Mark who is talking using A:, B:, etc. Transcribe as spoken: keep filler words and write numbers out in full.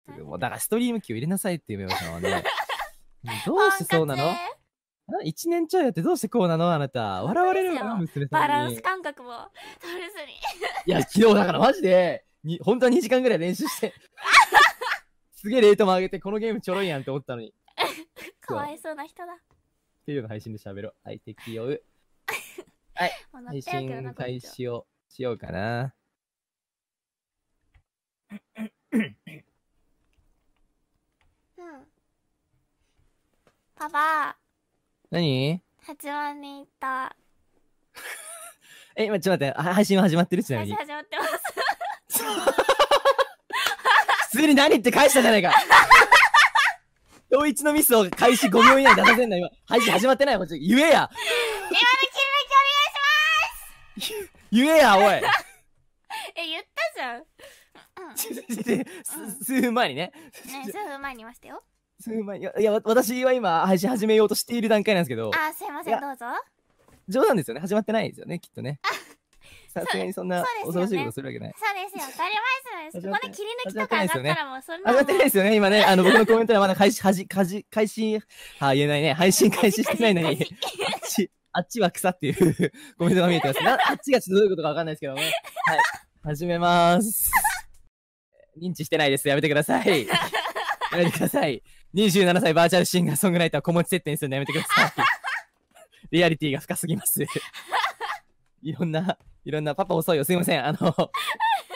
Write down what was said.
A: もうだからストリーム機を入れなさいっていうメモさんはね。どうしてそうなの？いちねんちょいやってどうしてこうなのあなた。笑われるよ、娘さんに。
B: バランス感覚も取れずに。
A: いや、昨日だからマジで、に本当はにじかんぐらい練習して、すげえレートも上げて、このゲームちょろいやんって思ったのに。
B: かわいそうな人だ。
A: っていうの配信で喋ろう。はい、適用。はい、配信開始をしようかな。
B: うん。パパ。
A: 何？
B: はちまん人いった。
A: え、今ちょっと待って、配信は始まってる？ちなみに。
B: 配信始まってます。
A: 普通に何って返したじゃないか。同一のミスを開始ごびょう以内に出させんな、今。配信始まってない。こっち言えや。
B: 今の切り抜きお願いします。
A: 言えや、おい。
B: え、言ったじゃん。
A: 数分前にね。
B: ね、数分前にいましたよ。
A: 数分前に。いや、私は今、配信始めようとしている段階なんですけど。
B: あ、すいません、どうぞ。
A: 冗談ですよね。始まってないですよね、きっとね。さすがにそんな恐ろしいことするわけない。
B: そうですよ、当たり前ですよ。ここで切り抜きとか上がったらもうそんな。
A: 上がってないですよね、今ね。あの、僕のコメントではまだ開始、はじ、開始、開始、は言えないね。配信開始してないのに。あっち、あっちは草っていうコメントが見えてます。な、あっちがちょっとどういうことかわかんないですけどね。はい。始めまーす。認知してないです。やめてください。やめてください。にじゅうななさいバーチャルシンガーソングライターを子持ち設定にするのやめてください。リアリティが深すぎます。いろんな、いろんな、パパ遅いよ。すいません。あの、